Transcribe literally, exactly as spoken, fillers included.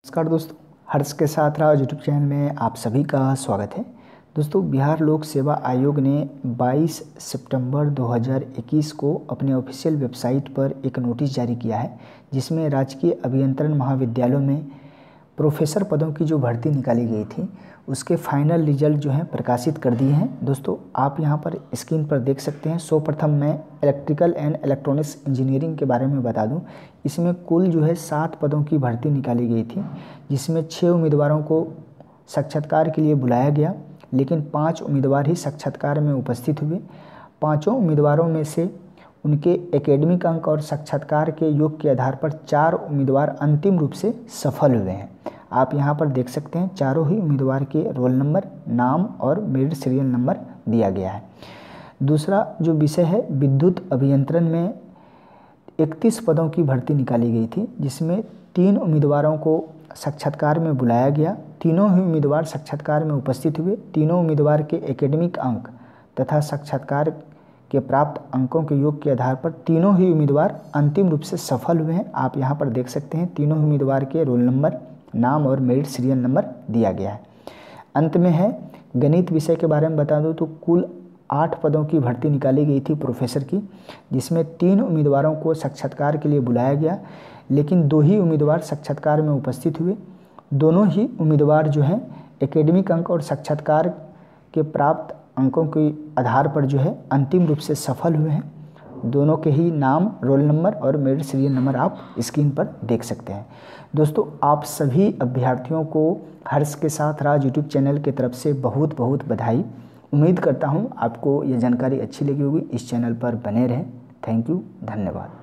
नमस्कार दोस्तों, हर्ष के साथ राज यूट्यूब चैनल में आप सभी का स्वागत है। दोस्तों, बिहार लोक सेवा आयोग ने बाईस सितंबर दो हज़ार इक्कीस को अपने ऑफिशियल वेबसाइट पर एक नोटिस जारी किया है, जिसमें राजकीय अभियंत्रण महाविद्यालयों में प्रोफेसर पदों की जो भर्ती निकाली गई थी उसके फाइनल रिजल्ट जो हैं प्रकाशित कर दिए हैं। दोस्तों, आप यहां पर स्क्रीन पर देख सकते हैं। सर्वप्रथम मैं इलेक्ट्रिकल एंड इलेक्ट्रॉनिक्स इंजीनियरिंग के बारे में बता दूं। इसमें कुल जो है सात पदों की भर्ती निकाली गई थी, जिसमें छः उम्मीदवारों को साक्षात्कार के लिए बुलाया गया, लेकिन पाँच उम्मीदवार ही साक्षात्कार में उपस्थित हुए। पाँचों उम्मीदवारों में से उनके एकेडमिक अंक और साक्षात्कार के योग के आधार पर चार उम्मीदवार अंतिम रूप से सफल हुए हैं। आप यहां पर देख सकते हैं, चारों ही उम्मीदवार के रोल नंबर, नाम और मेरिट सीरियल नंबर दिया गया है। दूसरा जो विषय है, विद्युत अभियंत्रण में इकतीस पदों की भर्ती निकाली गई थी, जिसमें तीन उम्मीदवारों को साक्षात्कार में बुलाया गया। तीनों ही उम्मीदवार साक्षात्कार में उपस्थित हुए। तीनों उम्मीदवार के एकेडमिक अंक तथा साक्षात्कार के प्राप्त अंकों के योग के आधार पर तीनों ही उम्मीदवार अंतिम रूप से सफल हुए हैं। आप यहां पर देख सकते हैं, तीनों उम्मीदवार के रोल नंबर, नाम और मेरिट सीरियल नंबर दिया गया है। अंत में है गणित विषय के बारे में बता दूं तो कुल आठ पदों की भर्ती निकाली गई थी प्रोफेसर की, जिसमें तीन उम्मीदवारों को साक्षात्कार के लिए बुलाया गया, लेकिन दो ही उम्मीदवार साक्षात्कार में उपस्थित हुए। दोनों ही उम्मीदवार जो हैं एकेडमिक अंक और साक्षात्कार के प्राप्त अंकों के आधार पर जो है अंतिम रूप से सफल हुए हैं। दोनों के ही नाम, रोल नंबर और मेरिट सीरियल नंबर आप स्क्रीन पर देख सकते हैं। दोस्तों, आप सभी अभ्यर्थियों को हर्ष के साथ राज यूट्यूब चैनल की तरफ से बहुत बहुत बधाई। उम्मीद करता हूं आपको ये जानकारी अच्छी लगी होगी। इस चैनल पर बने रहें। थैंक यू, धन्यवाद।